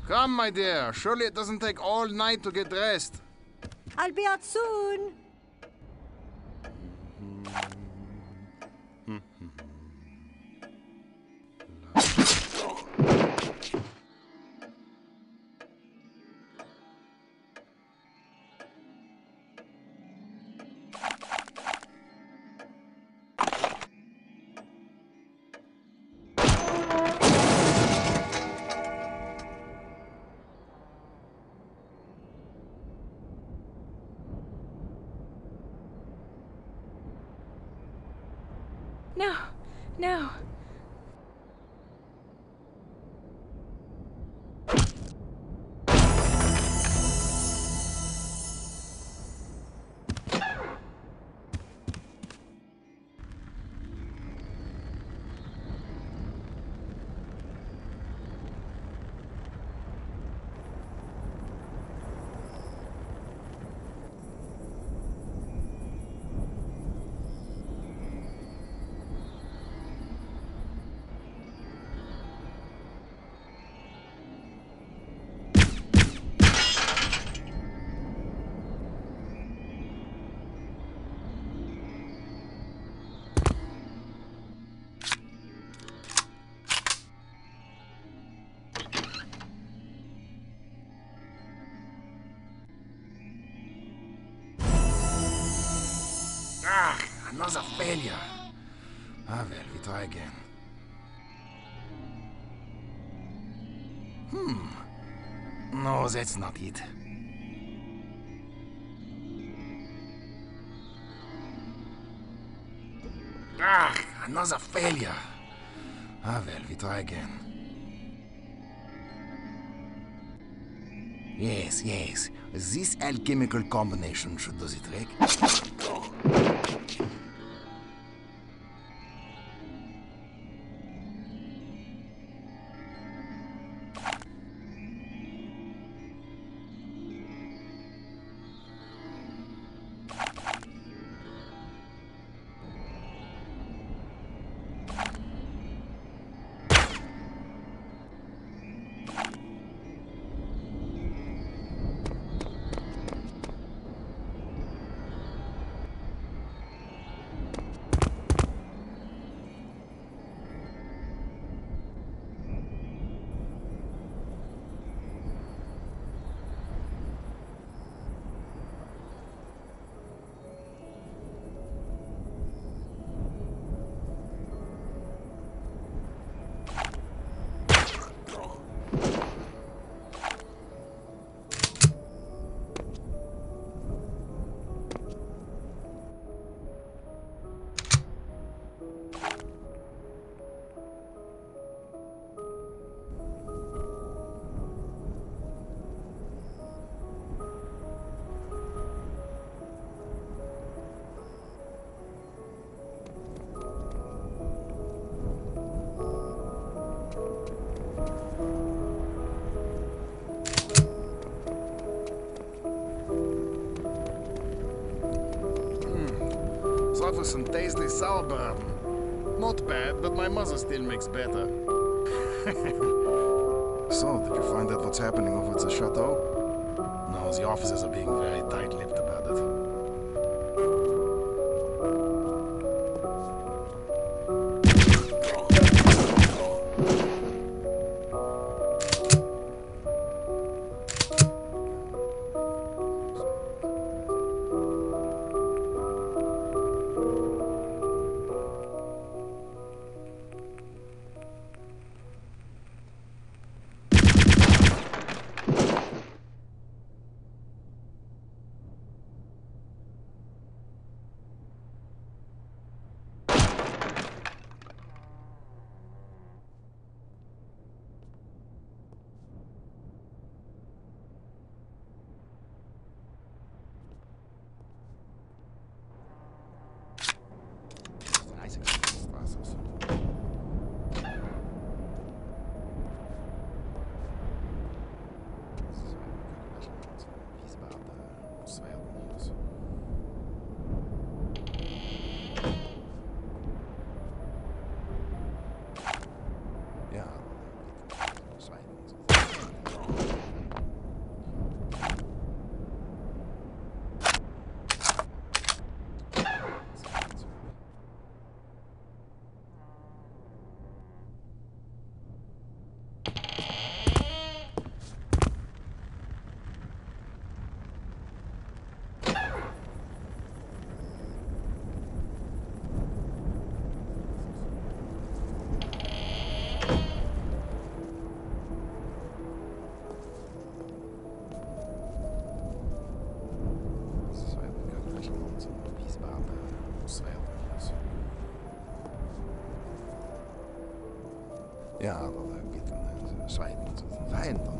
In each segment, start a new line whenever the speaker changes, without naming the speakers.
Come, my dear. Surely it doesn't take all night to get dressed.
I'll be out soon.
No, no.
Another failure. Ah, well, we try again. No, that's not it. Another failure. Ah, well, we try again. Yes, yes. This alchemical combination should do the trick. Thought with some tasty sauerbraten. Not bad, but my mother still makes better. So, did you find out what's happening over at the chateau? No, the officers are being very tight-lipped about it. Ja, dat weet een zwijt. Fijn dan.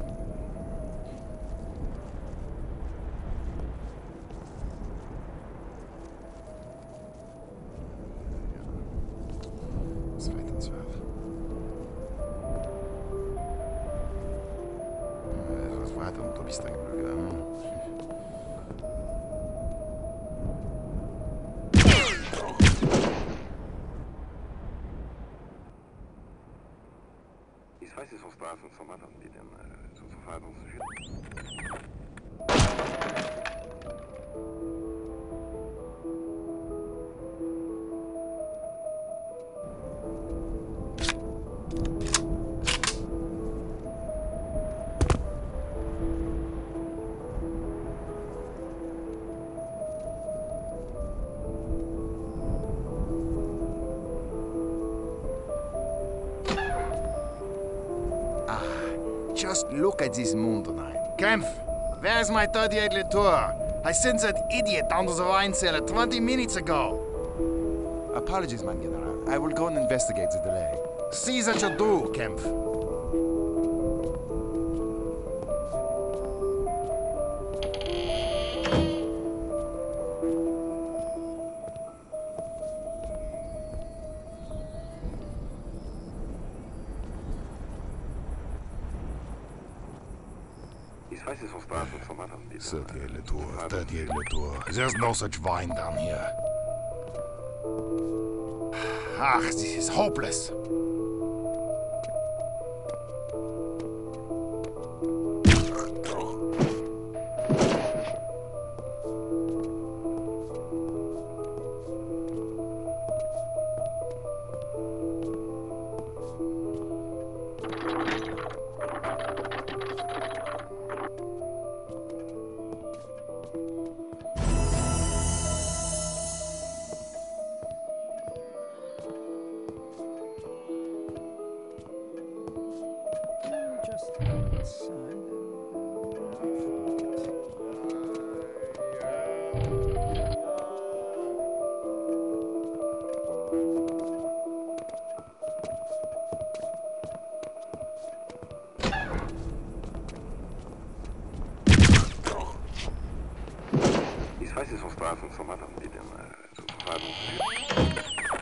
Zwijt en zwerf. Dat was een tobistrek.
Ich weiß es auf Basis von Madame, die dann zum Verfahren zu führen.
Just look at this moon tonight. Kempf, where's my 38 Latour? I sent that idiot down to the wine cellar 20 minutes ago. Apologies, mein General. I will go and investigate the delay. See that you do, Kempf.
Ich weiß es auf Basis von Madame, die
38 Latour, 38 Latour. There's no such wine down here. Ach, this is hopeless.
Ich weiß es auf Basis von Madame, die dann zum Verfahren zu führen.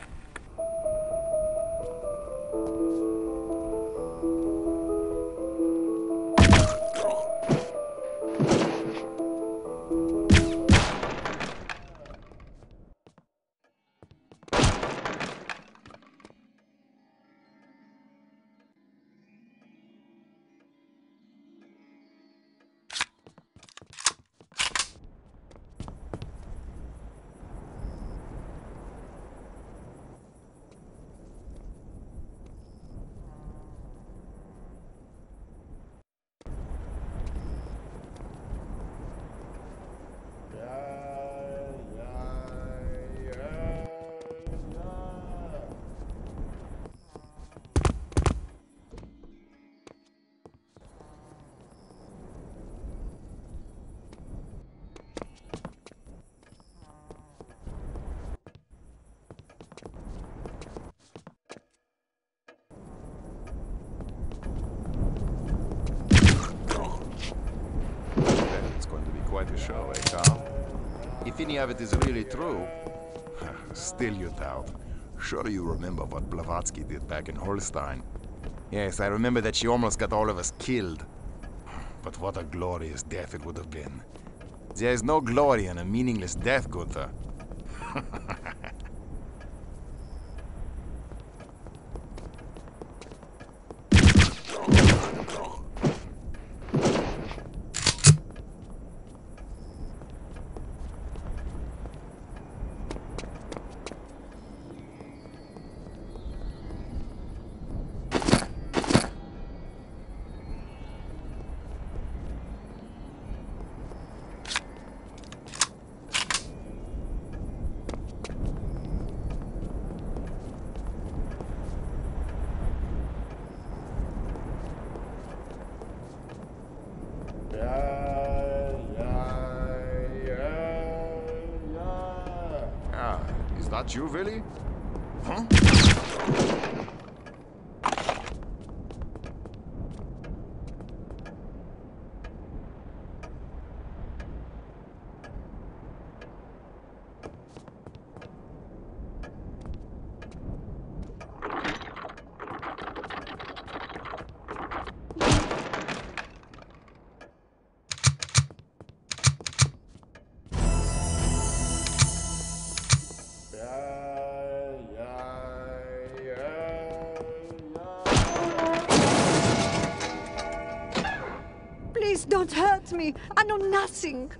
Quite a show, eh, Carl? If any of it is really true, still you doubt. Sure you remember what Blavatsky did back in Holstein. Yes, I remember that she almost got all of us killed. But what a glorious death it would have been. There is no glory in a meaningless death, Gunther. Is that you, Willy? Huh?
Please don't hurt me. I know nothing.